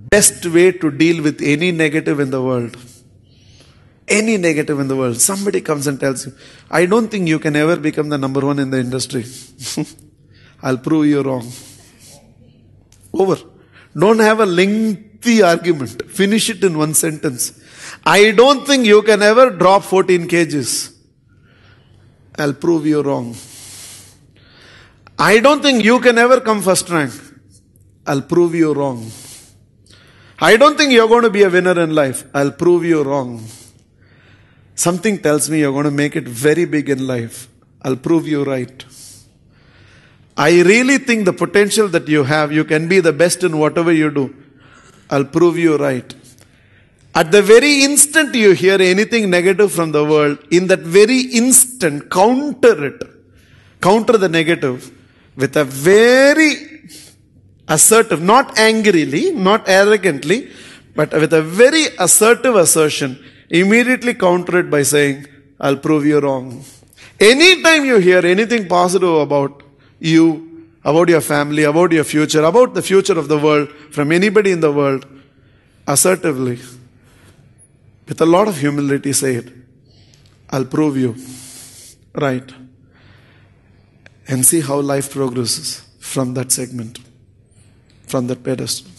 best way to deal with any negative in the world. Any negative in the world. Somebody comes and tells you, I don't think you can ever become the number one in the industry. I'll prove you wrong. Over. Don't have a lengthy argument. Finish it in one sentence. I don't think you can ever drop 14 kgs. I'll prove you wrong. I don't think you can ever come first rank. I'll prove you wrong. I don't think you're going to be a winner in life. I'll prove you wrong. Something tells me you're going to make it very big in life. I'll prove you right. I really think the potential that you have, you can be the best in whatever you do. I'll prove you right. At the very instant you hear anything negative from the world, in that very instant, counter it. Counter the negative with a very assertive, not angrily, not arrogantly, but with a very assertive assertion. Immediately counter it by saying, I'll prove you wrong. Anytime you hear anything positive about you, about your family, about your future, about the future of the world, from anybody in the world, assertively, with a lot of humility say it. I'll prove you right. And see how life progresses from that segment, from that pedestal.